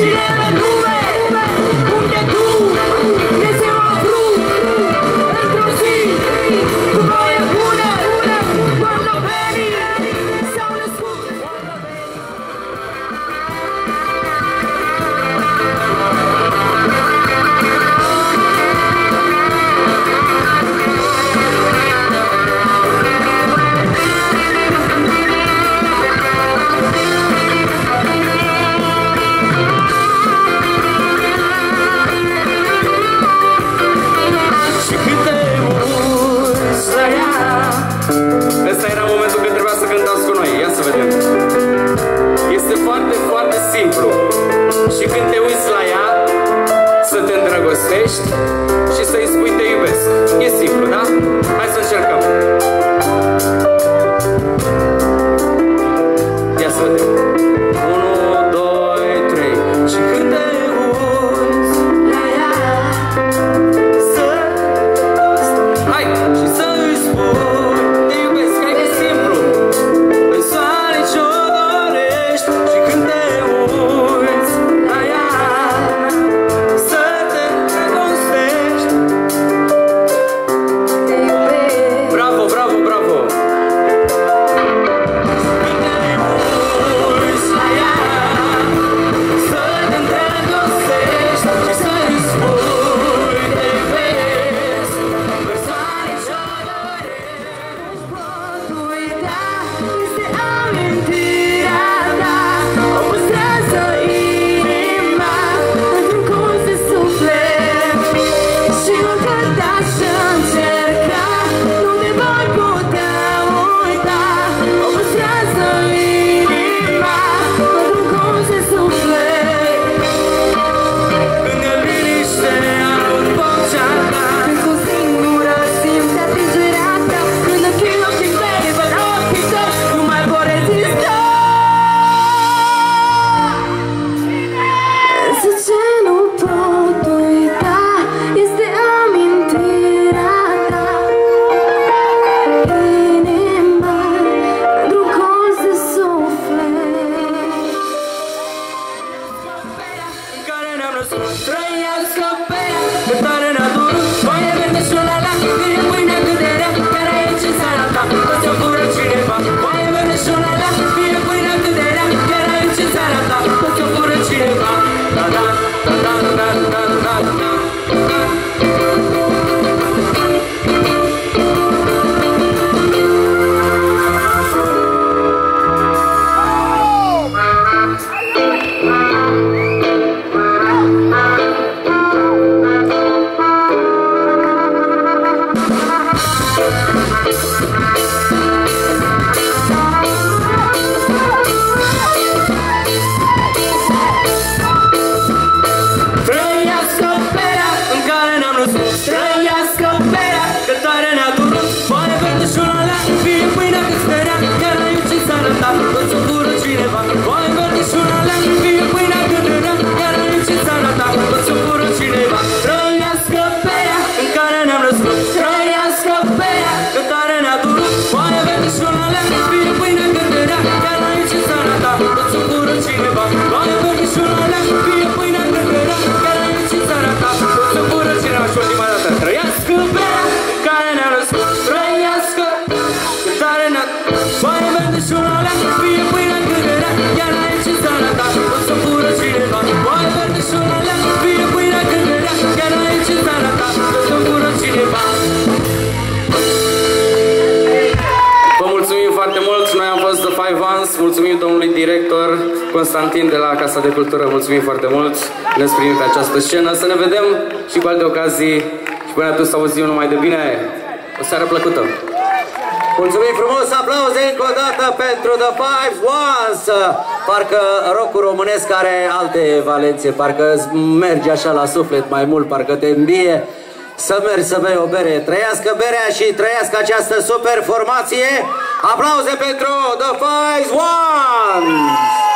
Și să-i spui te iubesc. E simplu, da? Hai să încercăm. Ia să vedem. 1, 2, 3. Și când te uiți la ea, să... Hai! Și să-i spui te iubesc. Hai că e simplu. În soare ce-o dorești. Și când te uiți la ea, bravo, bravo, bravo! Trăiască pe ea, că tare n-a durut. Foaie verde și la la, vine mâine cât de rea, chiar aici în seara ta, că ți-o fură cineva. Foaie verde și la la, vine mâine cât de rea, chiar aici în seara ta, că ți-o fură cineva. Da da da da da da da da da. Mulțumim domnului director Constantin de la Casa de Cultură, mulțumim foarte mult, ne-ați primit pe această scenă. Să ne vedem și cu alte ocazii și până atunci să auzim numai de bine. O seară plăcută! Mulțumim frumos, aplauze încă o dată pentru The Five Ones. Parcă rock-ul românesc are alte valențe, parcă merge așa la suflet mai mult, parcă te îmbie să mergi să bei o bere. Trăiască berea și trăiască această super formație. Aplauze pentru The Five Ones.